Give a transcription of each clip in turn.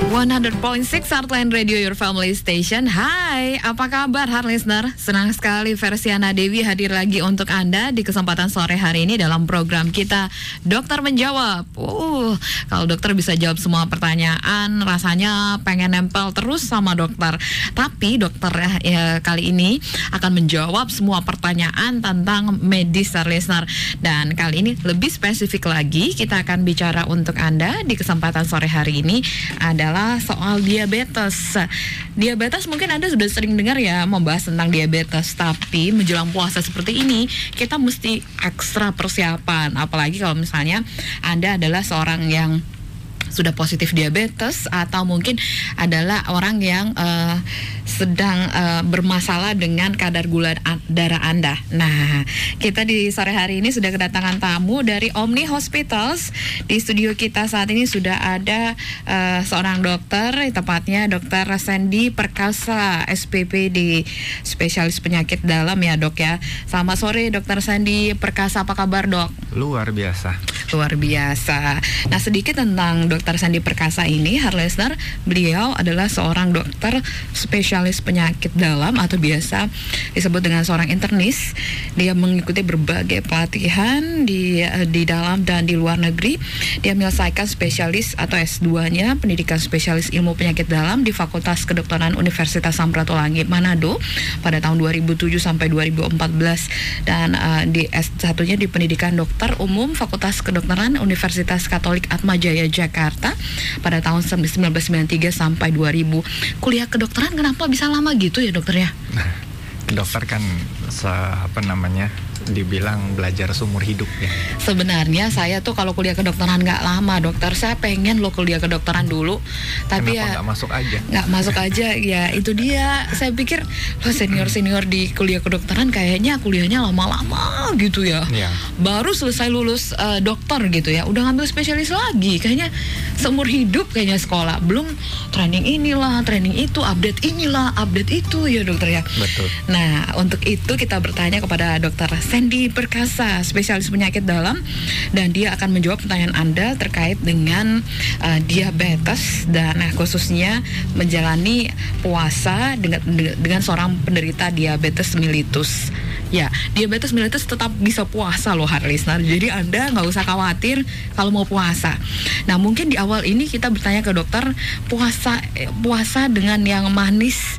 100.6 Heartline Radio, your family station. Hai, apa kabar Heart Listener? Senang sekali Versiana Dewi hadir lagi untuk Anda di kesempatan sore hari ini dalam program kita Dokter Menjawab. Kalau dokter bisa jawab semua pertanyaan, rasanya pengen nempel terus sama dokter. Tapi dokter kali ini akan menjawab semua pertanyaan tentang medis, Heart Listener. Dan kali ini lebih spesifik lagi, kita akan bicara untuk Anda di kesempatan sore hari ini adalah soal diabetes. Diabetes mungkin Anda sudah sering dengar ya membahas tentang diabetes, tapi menjelang puasa seperti ini kita mesti ekstra persiapan, apalagi kalau misalnya Anda adalah seorang yang sudah positif diabetes atau mungkin adalah orang yang sedang bermasalah dengan kadar gula darah Anda. Nah, kita di sore hari ini sudah kedatangan tamu dari Omni Hospitals. Di studio kita saat ini sudah ada seorang dokter, tepatnya Dr. Sandy Perkasa, SPPD, spesialis penyakit dalam ya dok ya. Selamat sore Dr. Sandy Perkasa, apa kabar dok? Luar biasa. Luar biasa. Nah, sedikit tentang Dr. Sandy Perkasa ini, Heart Listener, beliau adalah seorang dokter spesialis penyakit dalam atau biasa disebut dengan seorang internis. Dia mengikuti berbagai pelatihan di dalam dan di luar negeri. Dia menyelesaikan spesialis atau S2-nya pendidikan spesialis ilmu penyakit dalam di Fakultas Kedokteran Universitas Samratulangi Manado pada tahun 2007 sampai 2014 dan di S1-nya di pendidikan dokter umum Fakultas Kedokteran Universitas Katolik Atmajaya Jakarta pada tahun 1993 sampai 2000. Kuliah kedokteran kenapa bisa lama gitu ya dokter ya? Dokter kan dibilang belajar seumur hidup ya. Sebenarnya saya tuh kalau kuliah kedokteran nggak lama dokter, saya pengen loh kuliah kedokteran dulu, tapi kenapa nggak masuk aja ya itu dia. Saya pikir senior di kuliah kedokteran kayaknya kuliahnya lama-lama gitu ya. Baru selesai lulus dokter gitu ya udah ngambil spesialis lagi, kayaknya seumur hidup kayaknya sekolah, belum training inilah training itu, update inilah update itu ya dokter ya. Betul. Nah untuk itu kita bertanya kepada Dr. Sandy Perkasa, spesialis penyakit dalam, dan dia akan menjawab pertanyaan Anda terkait dengan diabetes dan khususnya menjalani puasa dengan seorang penderita diabetes mellitus. Ya, diabetes mellitus tetap bisa puasa loh Heart Listener. Jadi Anda nggak usah khawatir kalau mau puasa. Nah mungkin di awal ini kita bertanya ke dokter, puasa dengan yang manis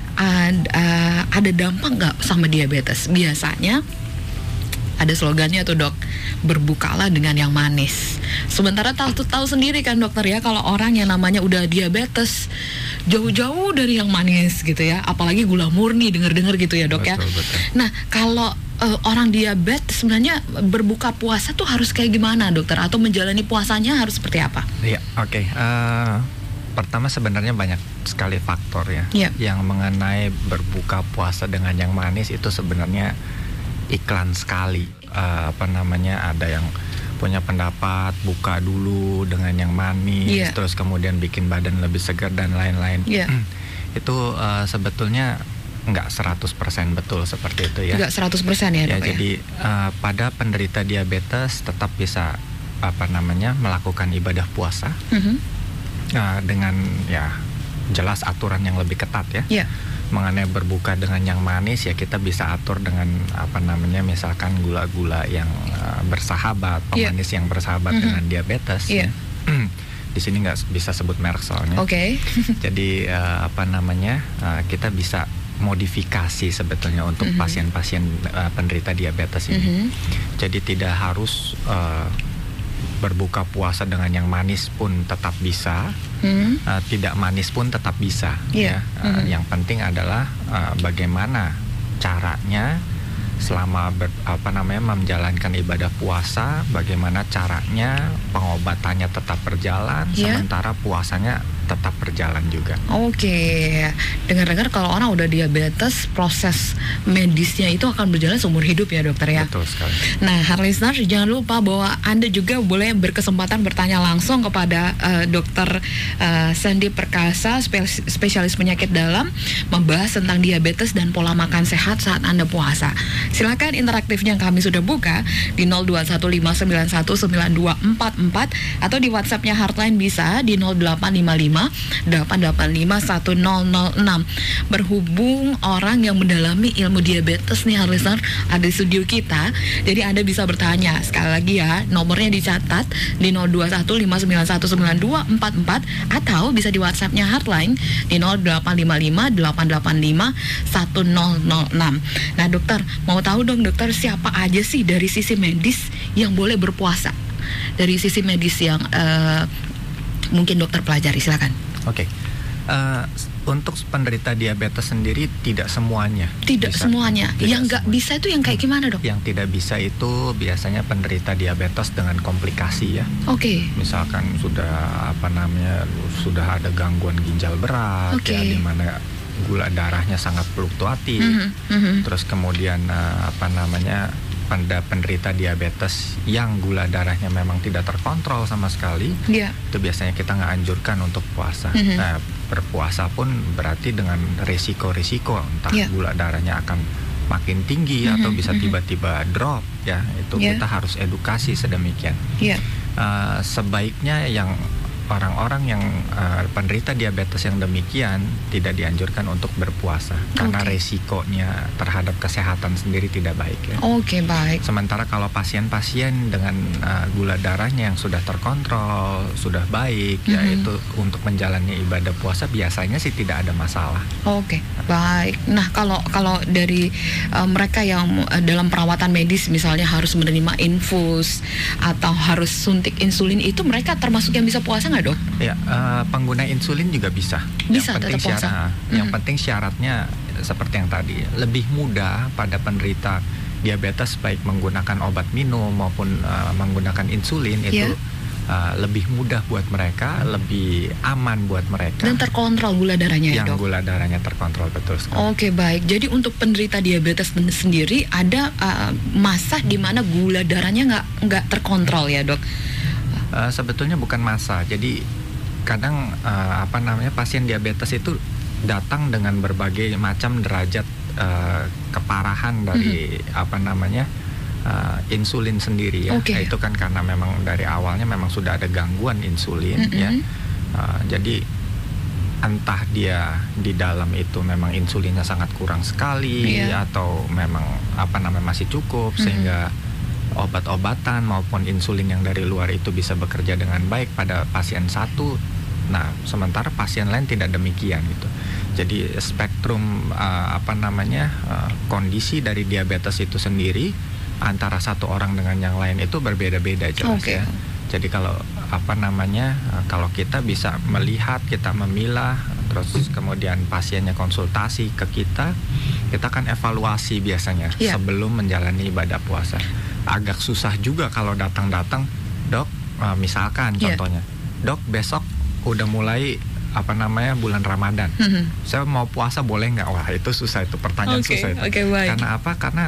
ada dampak nggak sama diabetes? Biasanya ada slogannya tuh dok, berbukalah dengan yang manis. Sementara tahu sendiri kan dokter ya, kalau orang yang namanya udah diabetes jauh-jauh dari yang manis gitu ya, apalagi gula murni dengar-dengar gitu ya dok ya. Betul. Nah kalau orang diabetes sebenarnya berbuka puasa tuh harus kayak gimana dokter, atau menjalani puasanya harus seperti apa? Iya, oke. Pertama sebenarnya banyak sekali faktor ya yang mengenai berbuka puasa dengan yang manis itu sebenarnya iklan sekali. Ada yang punya pendapat buka dulu dengan yang manis, terus kemudian bikin badan lebih segar dan lain-lain. Itu sebetulnya nggak 100% betul seperti itu ya. Nggak 100% ya dok ya. Jadi pada penderita diabetes tetap bisa melakukan ibadah puasa dengan jelas aturan yang lebih ketat ya. Mengenai berbuka dengan yang manis ya kita bisa atur dengan misalkan gula-gula yang bersahabat, pemanis yang bersahabat dengan diabetes. Di sini nggak bisa sebut merek soalnya. Jadi kita bisa modifikasi sebetulnya untuk pasien-pasien penderita diabetes ini. Jadi tidak harus berbuka puasa dengan yang manis pun tetap bisa, tidak manis pun tetap bisa. Yang penting adalah bagaimana caranya selama menjalankan ibadah puasa, bagaimana caranya pengobatannya tetap berjalan, sementara puasanya tetap berjalan juga. Dengar-dengar kalau orang udah diabetes, proses medisnya itu akan berjalan seumur hidup ya dokter ya. Betul sekali. Nah, Heart Listener, jangan lupa bahwa Anda juga boleh berkesempatan bertanya langsung kepada Dr. Sandy Perkasa, spesialis penyakit dalam, membahas tentang diabetes dan pola makan sehat saat Anda puasa. Silakan interaktifnya kami sudah buka di 0215919244 atau di WhatsApp-nya Heartline bisa di 0855 0855-885-1006. Berhubung orang yang mendalami ilmu diabetes nih listener ada di studio kita, jadi Anda bisa bertanya. Sekali lagi ya, nomornya dicatat di 0215919244 atau bisa di WhatsApp-nya Heartline di 0855-885-1006. Nah dokter, mau tahu dong dokter, siapa aja sih dari sisi medis yang boleh berpuasa? Dari sisi medis yang mungkin dokter pelajari, silakan. Oke. Untuk penderita diabetes sendiri tidak semuanya. Tidak bisa, semuanya. Yang nggak bisa itu yang kayak gimana dok? Yang tidak bisa itu biasanya penderita diabetes dengan komplikasi ya. Oke. Misalkan sudah sudah ada gangguan ginjal berat, ya, di mana gula darahnya sangat fluktuatif. Terus kemudian pada penderita diabetes yang gula darahnya memang tidak terkontrol sama sekali, itu biasanya kita nggak anjurkan untuk puasa. Nah, berpuasa pun berarti dengan risiko-risiko entah gula darahnya akan makin tinggi atau bisa tiba-tiba drop, ya itu kita harus edukasi sedemikian. Sebaiknya yang orang-orang yang penderita diabetes yang demikian tidak dianjurkan untuk berpuasa karena resikonya terhadap kesehatan sendiri tidak baik ya. Baik. Sementara kalau pasien-pasien dengan gula darahnya yang sudah terkontrol, sudah baik, ya itu untuk menjalani ibadah puasa biasanya sih tidak ada masalah. Baik. Nah, kalau dari mereka yang dalam perawatan medis misalnya harus menerima infus atau harus suntik insulin, itu mereka termasuk yang bisa puasa nggak dok? Ya, pengguna insulin juga bisa. Bisa tetap puasa. Yang penting syaratnya seperti yang tadi, lebih mudah pada penderita diabetes baik menggunakan obat minum maupun menggunakan insulin itu lebih mudah buat mereka, lebih aman buat mereka. Dan terkontrol gula darahnya ya dok? Yang gula darahnya terkontrol, betul sekali. Baik. Jadi untuk penderita diabetes sendiri ada masa di mana gula darahnya nggak terkontrol ya dok? Sebetulnya bukan masa. Jadi kadang pasien diabetes itu datang dengan berbagai macam derajat keparahan dari insulin sendiri ya. Itu kan karena memang dari awalnya memang sudah ada gangguan insulin ya. Jadi entah dia di dalam itu memang insulinnya sangat kurang sekali atau memang masih cukup sehingga obat-obatan maupun insulin yang dari luar itu bisa bekerja dengan baik pada pasien satu. Nah, sementara pasien lain tidak demikian gitu. Jadi spektrum kondisi dari diabetes itu sendiri antara satu orang dengan yang lain itu berbeda-beda jelas ya. Jadi kalau kalau kita bisa melihat, kita memilah, terus kemudian pasiennya konsultasi ke kita akan evaluasi biasanya sebelum menjalani ibadah puasa. Agak susah juga kalau datang-datang, dok, misalkan contohnya, dok besok udah mulai bulan Ramadan, saya mau puasa boleh nggak? Wah itu susah, itu pertanyaan susah itu. Karena apa? Karena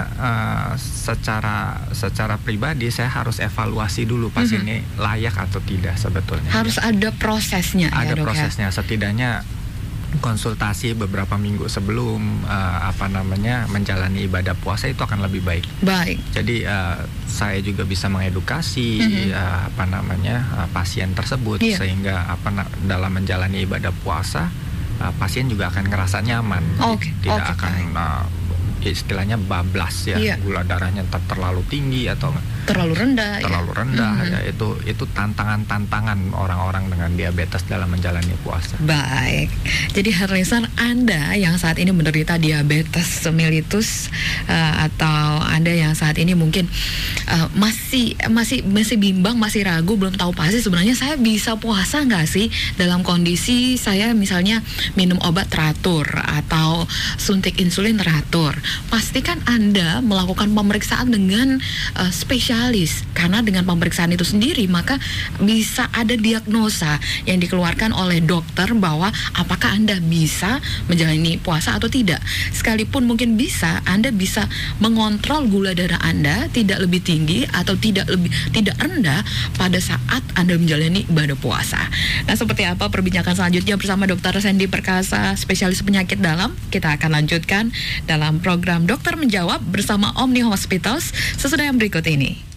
secara pribadi saya harus evaluasi dulu pasiennya layak atau tidak sebetulnya. Harus ada prosesnya. Ada prosesnya, setidaknya konsultasi beberapa minggu sebelum menjalani ibadah puasa itu akan lebih baik. Jadi saya juga bisa mengedukasi pasien tersebut sehingga dalam menjalani ibadah puasa pasien juga akan ngerasa nyaman, tidak akan istilahnya bablas ya, gula darahnya terlalu tinggi atau terlalu rendah. Ya, itu tantangan orang-orang dengan diabetes dalam menjalani puasa. Baik. Jadi Herlisan, Anda yang saat ini menderita diabetes mellitus atau Anda yang saat ini mungkin masih bimbang, masih ragu, belum tahu pasti sebenarnya saya bisa puasa nggak sih dalam kondisi saya misalnya minum obat teratur atau suntik insulin teratur. Pastikan Anda melakukan pemeriksaan dengan spesialis, karena dengan pemeriksaan itu sendiri maka bisa ada diagnosa yang dikeluarkan oleh dokter bahwa apakah Anda bisa menjalani puasa atau tidak. Sekalipun mungkin Anda bisa mengontrol gula darah Anda tidak lebih tinggi atau tidak rendah pada saat Anda menjalani ibadah puasa. Nah, seperti apa perbincangan selanjutnya bersama Dr. Sandy Perkasa, spesialis penyakit dalam? Kita akan lanjutkan dalam program Dokter Menjawab bersama Omni Hospitals sesudah yang berikut ini.